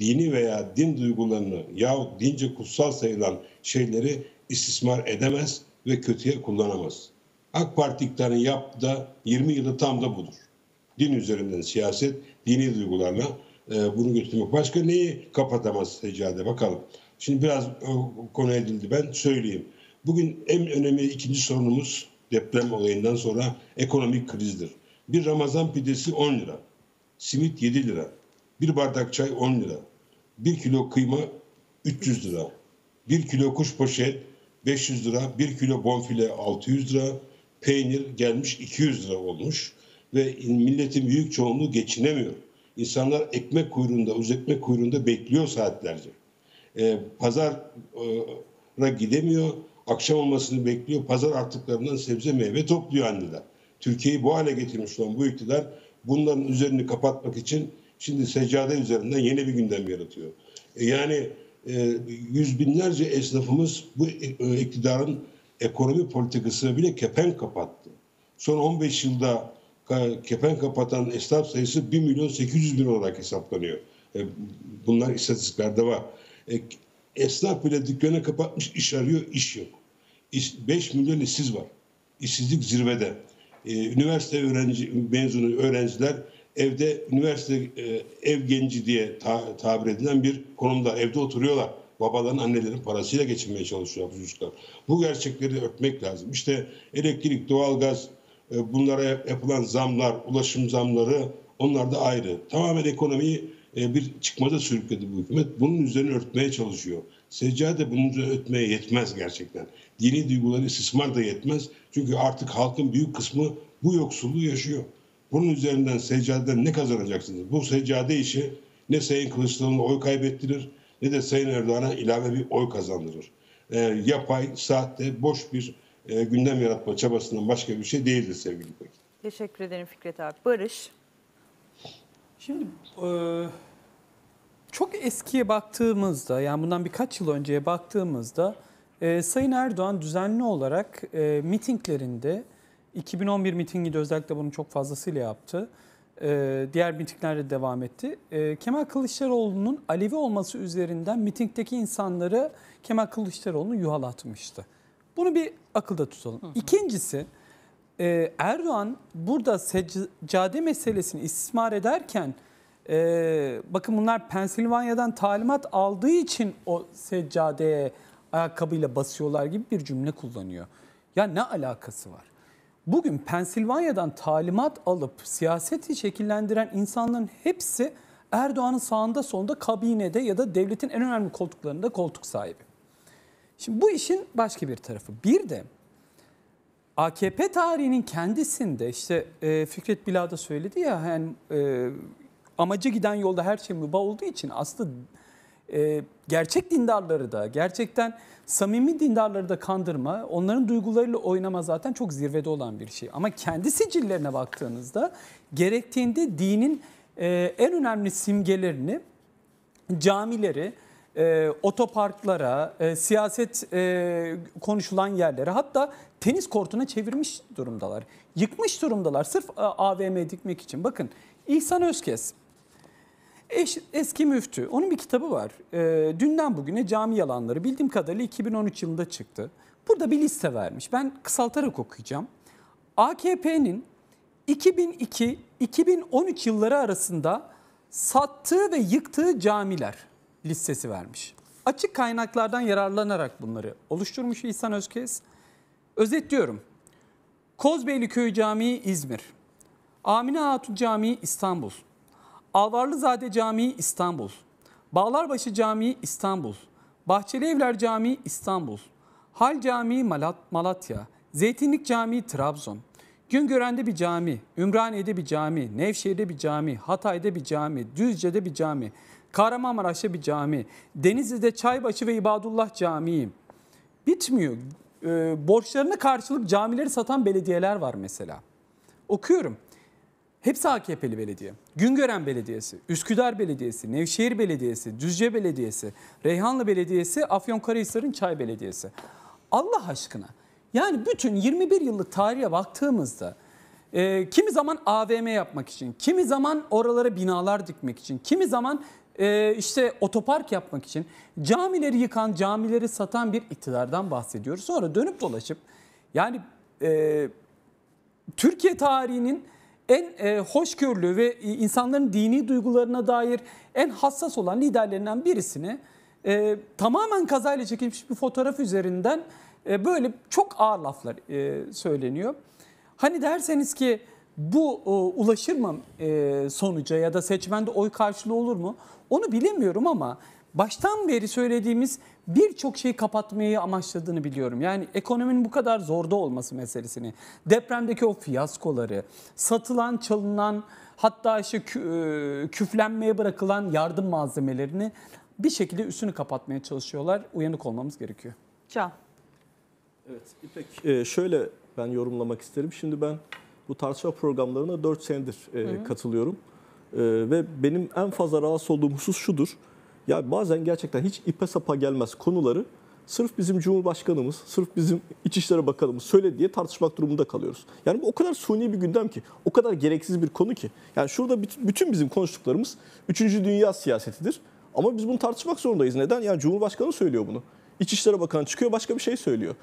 dini veya din duygularını yahut dince kutsal sayılan şeyleri istismar edemez ve kötüye kullanamaz. AK Parti iktidarının yaptığı da 20 yılı tam da budur. Din üzerinden siyaset, dini duygularla bunu götürmek. Başka neyi kapatamaz seccade bakalım. Şimdi biraz konu edildi, ben söyleyeyim. Bugün en önemli ikinci sorunumuz deprem olayından sonra ekonomik krizdir. Bir Ramazan pidesi 10 lira, simit 7 lira, bir bardak çay 10 lira, 1 kilo kıyma 300 lira, 1 kilo kuşbaşı 500 lira, 1 kilo bonfile 600 lira, peynir gelmiş 200 lira olmuş ve milletin büyük çoğunluğu geçinemiyor. İnsanlar ekmek kuyruğunda, uz ekmek kuyruğunda bekliyor saatlerce. Pazara gidemiyor, akşam olmasını bekliyor. Pazar artıklarından sebze meyve topluyor anneler. Türkiye'yi bu hale getirmiş olan bu iktidar bunların üzerini kapatmak için şimdi seccade üzerinden yeni bir gündem yaratıyor. Yani yüz binlerce esnafımız bu iktidarın ekonomi politikasına bile kepenk kapattı. Son 15 yılda kepenk kapatan esnaf sayısı 1.800.000 olarak hesaplanıyor. Bunlar istatistiklerde var. Esnaf bile dükkanı kapatmış, iş arıyor, iş yok. 5 milyon işsiz var. İşsizlik zirvede. Üniversite mezunu öğrenciler evde üniversite ev genci diye tabir edilen bir konumda evde oturuyorlar. Babaların, annelerin parasıyla geçinmeye çalışıyor bu çocuklar. Bu gerçekleri örtmek lazım. İşte elektrik, doğalgaz, bunlara yapılan zamlar, ulaşım zamları, onlar da ayrı. Tamamen ekonomiyi bir çıkmaza sürükledi bu hükümet. Bunun üzerine örtmeye çalışıyor. Seccade bunun üzerine örtmeye yetmez gerçekten. Dini duyguları istismar da yetmez. Çünkü artık halkın büyük kısmı bu yoksulluğu yaşıyor. Bunun üzerinden seccadeden ne kazanacaksınız? Bu seccade işi ne Sayın Kılıçdaroğlu'na oy kaybettirir ne de Sayın Erdoğan'a ilave bir oy kazandırır. Yapay, sahte, boş bir gündem yaratma çabasından başka bir şey değildir sevgili İpek. Teşekkür ederim Fikret abi. Barış. Şimdi çok eskiye baktığımızda, yani bundan birkaç yıl önceye baktığımızda Sayın Erdoğan düzenli olarak mitinglerinde, 2011 mitingi de özellikle bunu çok fazlasıyla yaptı. Diğer mitinglerde devam etti. Kemal Kılıçdaroğlu'nun Alevi olması üzerinden mitingdeki insanları Kemal Kılıçdaroğlu'nu yuhalatmıştı. Bunu bir akılda tutalım. İkincisi, Erdoğan burada seccade meselesini istismar ederken, bakın bunlar Pensilvanya'dan talimat aldığı için o seccadeye ayakkabıyla basıyorlar gibi bir cümle kullanıyor. Ya ne alakası var? Bugün Pensilvanya'dan talimat alıp siyaseti şekillendiren insanların hepsi Erdoğan'ın sağında solunda, kabinede ya da devletin en önemli koltuklarında koltuk sahibi. Şimdi bu işin başka bir tarafı. Bir de AKP tarihinin kendisinde işte Fikret Bilal da söyledi ya, yani amaca giden yolda her şey mübah olduğu için aslında gerçek dindarları da, gerçekten samimi dindarları da kandırma, onların duygularıyla oynama zaten çok zirvede olan bir şey. Ama kendi sicillerine baktığınızda gerektiğinde dinin en önemli simgelerini, camileri, otoparklara, siyaset konuşulan yerlere, hatta tenis kortuna çevirmiş durumdalar. Yıkmış durumdalar sırf AVM dikmek için. Bakın İhsan Özkes, eski müftü, onun bir kitabı var. Dünden bugüne cami yalanları, bildiğim kadarıyla 2013 yılında çıktı. Burada bir liste vermiş. Ben kısaltarak okuyacağım. AKP'nin 2002-2013 yılları arasında sattığı ve yıktığı camiler listesi vermiş. Açık kaynaklardan yararlanarak bunları oluşturmuş İhsan Özkes. Özetliyorum. Kozbeylikköy Camii İzmir, Amine Hatun Camii İstanbul, Alvarlızade Camii İstanbul, Bağlarbaşı Camii İstanbul, Bahçeli Evler Camii İstanbul, Hal Camii Malatya, Zeytinlik Camii Trabzon, Güngören'de bir cami, Ümraniye'de bir cami, Nevşehir'de bir cami, Hatay'da bir cami, Düzce'de bir cami, Kahramanmaraş'ta bir cami, Denizli'de Çaybaşı ve İbadullah Camii. Bitmiyor. Borçlarına karşılık camileri satan belediyeler var mesela. Okuyorum. Hepsi AKP'li belediye. Güngören Belediyesi, Üsküdar Belediyesi, Nevşehir Belediyesi, Düzce Belediyesi, Reyhanlı Belediyesi, Afyonkarahisar'ın Çay Belediyesi. Allah aşkına. Yani bütün 21 yıllık tarihe baktığımızda kimi zaman AVM yapmak için, kimi zaman oralara binalar dikmek için, kimi zaman işte otopark yapmak için camileri yıkan, camileri satan bir iktidardan bahsediyoruz. Sonra dönüp dolaşıp yani Türkiye tarihinin en hoşgörülü ve insanların dini duygularına dair en hassas olan liderlerinden birisini tamamen kazayla çekilmiş bir fotoğraf üzerinden böyle çok ağır laflar söyleniyor. Hani derseniz ki bu ulaşır mı sonuca ya da seçmende oy karşılığı olur mu? Onu bilemiyorum ama baştan beri söylediğimiz birçok şeyi kapatmayı amaçladığını biliyorum. Yani ekonominin bu kadar zorda olması meselesini, depremdeki o fiyaskoları, satılan, çalınan, hatta işte küflenmeye bırakılan yardım malzemelerini bir şekilde üstünü kapatmaya çalışıyorlar. Uyanık olmamız gerekiyor. Can. Evet İpek, şöyle ben yorumlamak isterim. Şimdi ben bu tartışma programlarına 4 senedir katılıyorum. Ve benim en fazla rahatsız olduğum husus şudur. Ya bazen gerçekten hiç ipe sapa gelmez konuları sırf bizim Cumhurbaşkanımız, sırf bizim İçişleri Bakanımız söyledi diye tartışmak durumunda kalıyoruz. Yani bu o kadar suni bir gündem ki, o kadar gereksiz bir konu ki. Yani şurada bütün bizim konuştuklarımız 3. Dünya siyasetidir. Ama biz bunu tartışmak zorundayız. Neden? Yani Cumhurbaşkanı söylüyor bunu. İçişleri Bakanı çıkıyor başka bir şey söylüyor.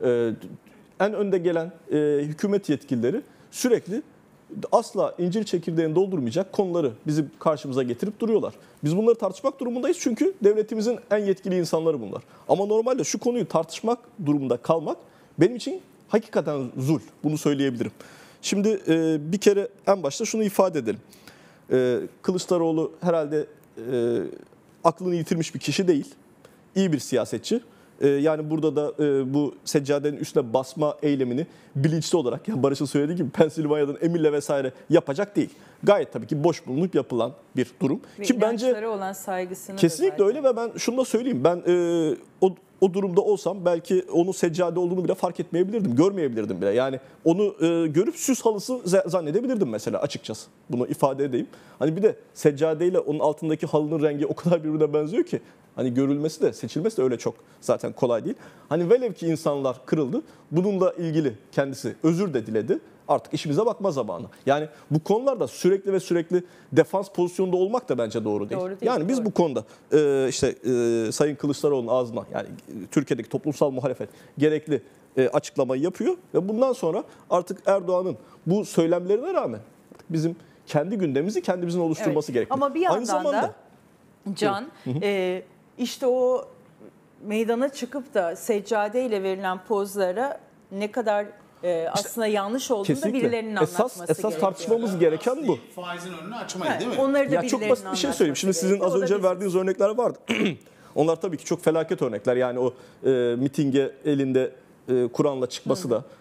En önde gelen hükümet yetkilileri sürekli asla incir çekirdeğini doldurmayacak konuları bizim karşımıza getirip duruyorlar. Biz bunları tartışmak durumundayız çünkü devletimizin en yetkili insanları bunlar. Ama normalde şu konuyu tartışmak durumunda kalmak benim için hakikaten zul. Bunu söyleyebilirim. Şimdi bir kere en başta şunu ifade edelim. Kılıçdaroğlu herhalde aklını yitirmiş bir kişi değil. İyi bir siyasetçi. Yani burada da bu seccadenin üstüne basma eylemini bilinçli olarak, ya Barış'ın söylediği gibi Pensilvanya'dan emirle vesaire yapacak değil. Gayet tabii ki boş bulunup yapılan bir durum. Ve ki bence olan saygısını kesinlikle öyle ve ben şunu da söyleyeyim. Ben o durumda olsam belki onun seccade olduğunu bile fark etmeyebilirdim, görmeyebilirdim bile. Yani onu görüp süs halısı zannedebilirdim mesela açıkçası. Bunu ifade edeyim. Hani bir de seccadeyle onun altındaki halının rengi o kadar birbirine benziyor ki hani görülmesi de seçilmesi de öyle çok zaten kolay değil. Hani velev ki insanlar kırıldı. Bununla ilgili kendisi özür de diledi. Artık işimize bakma zamanı. Yani bu konularda sürekli defans pozisyonunda olmak da bence doğru değil. Yani biz bu konuda Sayın Kılıçdaroğlu'nun ağzına yani Türkiye'deki toplumsal muhalefet gerekli açıklamayı yapıyor ve bundan sonra artık Erdoğan'ın bu söylemlerine rağmen bizim kendi gündemimizi kendimizin oluşturması gerekiyor. Ama bir yandan aynı zamanda da Can işte o meydana çıkıp da seccadeyle verilen pozlara ne kadar aslında yanlış olduğunu da birilerinin anlatması gerekiyor. Esas tartışmamız gereken bu. Faizin önünü açmayın değil mi? Onları da Ya çok basit bir şey söyleyeyim. Şimdi sizin az önce verdiğiniz örnekler vardı. Onlar tabii ki çok felaket örnekler. Yani o mitinge elinde Kur'an'la çıkması da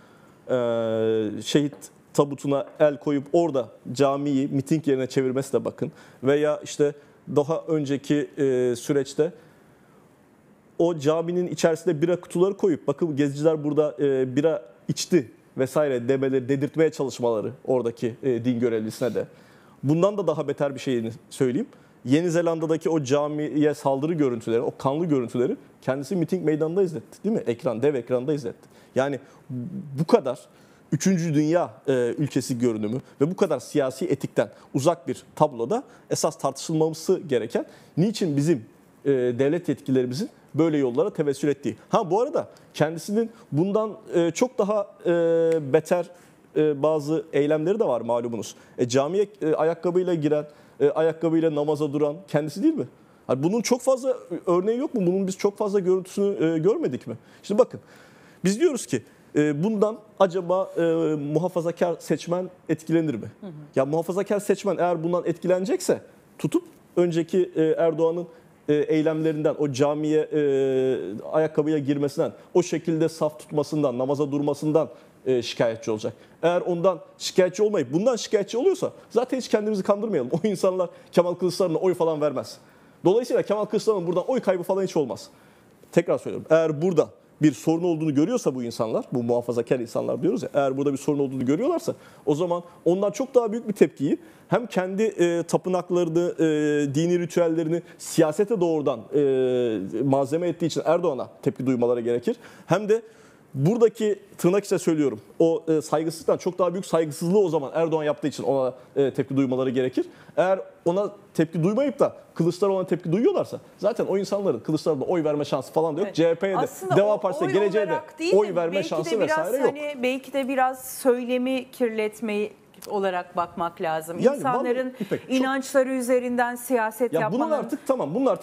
şehit tabutuna el koyup orada camiyi miting yerine çevirmesi de bakın. Veya işte daha önceki süreçte o caminin içerisinde bira kutuları koyup bakın geziciler burada bira içti vesaire demeleri, dedirtmeye çalışmaları oradaki din görevlisine de. Bundan da daha beter bir şeyini söyleyeyim. Yeni Zelanda'daki o camiye saldırı görüntüleri, o kanlı görüntüleri kendisi miting meydanında izletti değil mi? Dev ekranda izletti. Yani bu kadar 3. Dünya ülkesi görünümü ve bu kadar siyasi etikten uzak bir tabloda esas tartışılması gereken niçin bizim devlet yetkililerimizin böyle yollara tevessül ettiği. Bu arada kendisinin bundan çok daha beter bazı eylemleri de var malumunuz. Camiye ayakkabıyla giren, ayakkabıyla namaza duran kendisi değil mi? Bunun çok fazla örneği yok mu? Bunun biz çok fazla görüntüsünü görmedik mi? Şimdi bakın biz diyoruz ki bundan acaba muhafazakar seçmen etkilenir mi? Ya muhafazakar seçmen eğer bundan etkilenecekse tutup önceki Erdoğan'ın eylemlerinden, o camiye ayakkabıya girmesinden, o şekilde saf tutmasından, namaza durmasından şikayetçi olacak. Eğer ondan şikayetçi olmayıp bundan şikayetçi oluyorsa zaten hiç kendimizi kandırmayalım. O insanlar Kemal Kılıçdaroğlu'na oy falan vermez. Dolayısıyla Kemal Kılıçdaroğlu'nun buradan oy kaybı falan hiç olmaz. Tekrar söylüyorum. Eğer burada bir sorun olduğunu görüyorsa bu insanlar, bu muhafazakar insanlar diyoruz ya, eğer burada bir sorun olduğunu görüyorlarsa o zaman ondan çok daha büyük bir tepkiyi hem kendi tapınaklarını, dini ritüellerini siyasete doğrudan malzeme ettiği için Erdoğan'a tepki duymaları gerekir. Hem de buradaki tırnak içinde söylüyorum. O saygısızlıktan çok daha büyük saygısızlığı o zaman Erdoğan yaptığı için ona tepki duymaları gerekir. Eğer ona tepki duymayıp da Kılıçdaroğlu'na tepki duyuyorlarsa zaten o insanların Kılıçdaroğlu'na oy verme şansı falan da yok. Evet. CHP'ye de, Aslında Deva Partisi'ne, geleceğe de olarak değil oy verme belki şansı de biraz vesaire yok. belki de biraz söylemi kirletmeyi olarak bakmak lazım. Yani İnsanların vallahi İpek, çok- inançları üzerinden siyaset Ya bunun yapmanın artık tamam bunun artık